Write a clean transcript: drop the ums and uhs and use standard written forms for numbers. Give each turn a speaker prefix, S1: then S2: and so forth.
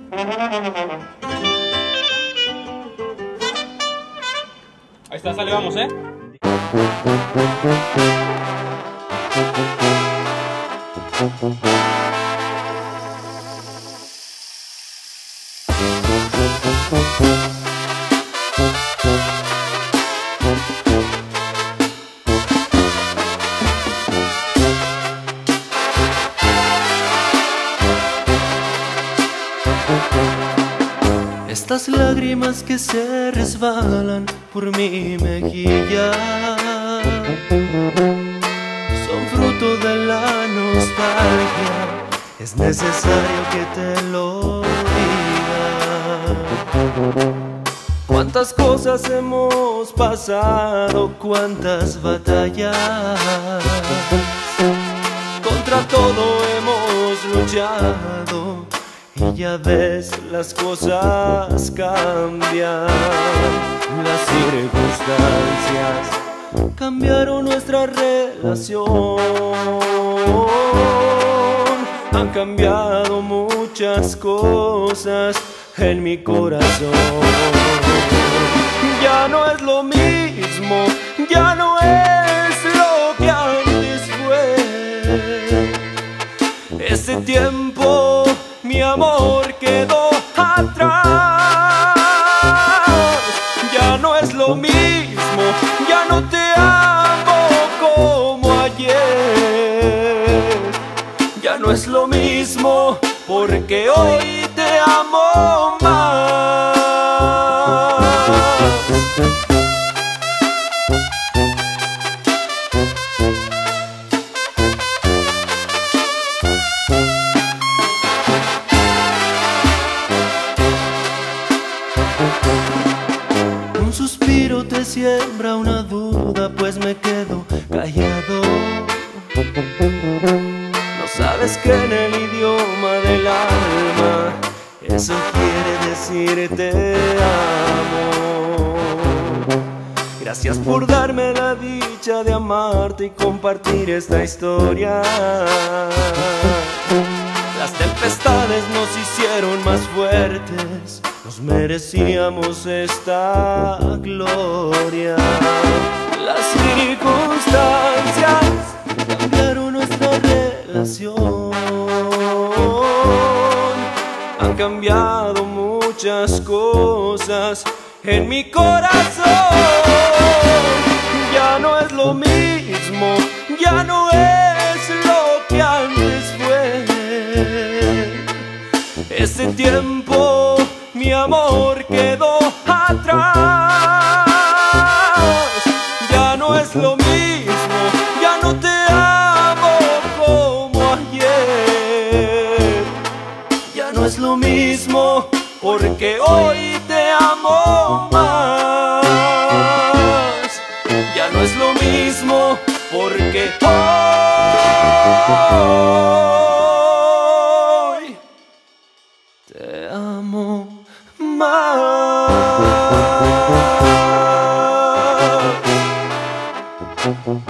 S1: Ahí está, sale, vamos,
S2: Estas lágrimas que se resbalan por mi mejilla son fruto de la nostalgia. Es necesario que te lo diga. Cuántas cosas hemos pasado, cuántas batallas, contra todo hemos luchado. Y ya ves, las cosas cambian, las circunstancias cambiaron nuestra relación. Han cambiado muchas cosas en mi corazón. Ya no es lo mismo, ya no es lo que antes fue. Ese tiempo, mi amor, quedó atrás. Ya no es lo mismo, ya no te amo como ayer. Ya no es lo mismo, porque hoy te amo más. Un suspiro te siembra una duda, pues me quedo callado. No sabes que en el idioma del alma eso quiere decir te amo. Gracias por darme la dicha de amarte y compartir esta historia. Las tempestades nos hicieron más fuertes, nos merecíamos esta gloria. Las circunstancias cambiaron nuestra relación. Han cambiado muchas cosas en mi corazón. Ya no es lo mismo, ya no es lo que antes fue. Ese tiempo, mi amor, quedó atrás. Ya no es lo mismo, ya no te amo como ayer. Ya no es lo mismo, porque hoy te amo más. Ya no es lo mismo, porque hoy te amo más.